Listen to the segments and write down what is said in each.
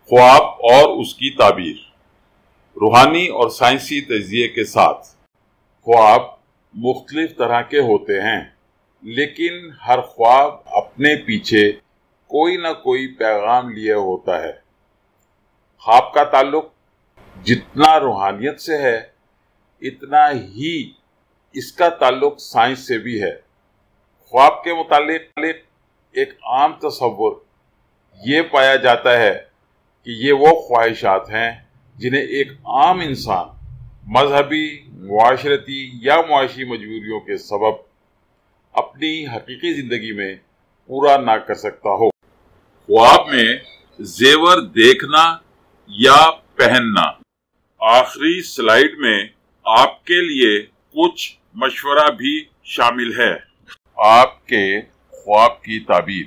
ख्वाब और उसकी ताबीर। रूहानी और साइंसी तज्ज़िये के साथ ख्वाब मुख्तलिफ तरह के होते हैं, लेकिन हर ख्वाब अपने पीछे कोई ना कोई पैगाम लिए होता है। ख्वाब का ताल्लुक जितना रूहानियत से है, इतना ही इसका ताल्लुक साइंस से भी है। ख्वाब के मुतालिक एक आम तसव्वुर ये पाया जाता है कि ये वो ख्वाहिशात हैं जिन्हें एक आम इंसान मजहबी, मुआशरती या मुआशी मजबूरियों के सबब अपनी हकीकी जिंदगी में पूरा ना कर सकता हो। ख्वाब में जेवर देखना या पहनना। आखिरी स्लाइड में आपके लिए कुछ मशवरा भी शामिल है। आपके ख्वाब की ताबीर।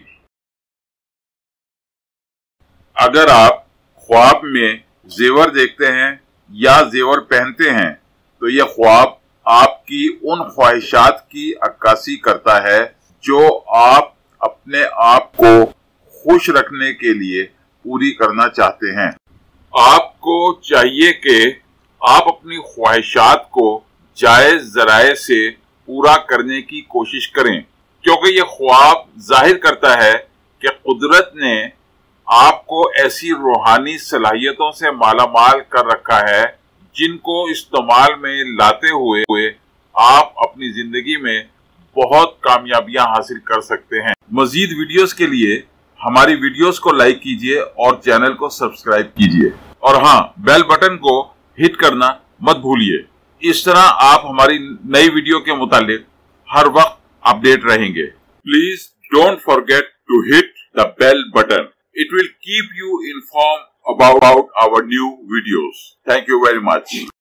अगर आप ख्वाब में जेवर देखते हैं या जेवर पहनते हैं तो यह ख्वाब आपकी उन ख्वाहिशात की अक्कासी करता है जो आप अपने आप को खुश रखने के लिए पूरी करना चाहते हैं। आपको चाहिए कि आप अपनी ख्वाहिशात को जायज ज़राए से पूरा करने की कोशिश करें, क्योंकि यह ख्वाब जाहिर करता है कि कुदरत ने आपको ऐसी रूहानी सलाहियतों से मालामाल कर रखा है जिनको इस्तेमाल में लाते हुए आप अपनी जिंदगी में बहुत कामयाबियां हासिल कर सकते हैं। मजीद वीडियोस के लिए हमारी वीडियोस को लाइक कीजिए और चैनल को सब्सक्राइब कीजिए, और हाँ, बेल बटन को हिट करना मत भूलिए। इस तरह आप हमारी नई वीडियो के मुतालिक हर वक्त अपडेट रहेंगे। Please don't forget to hit the bell button. It will keep you informed about our new videos. Thank you very much.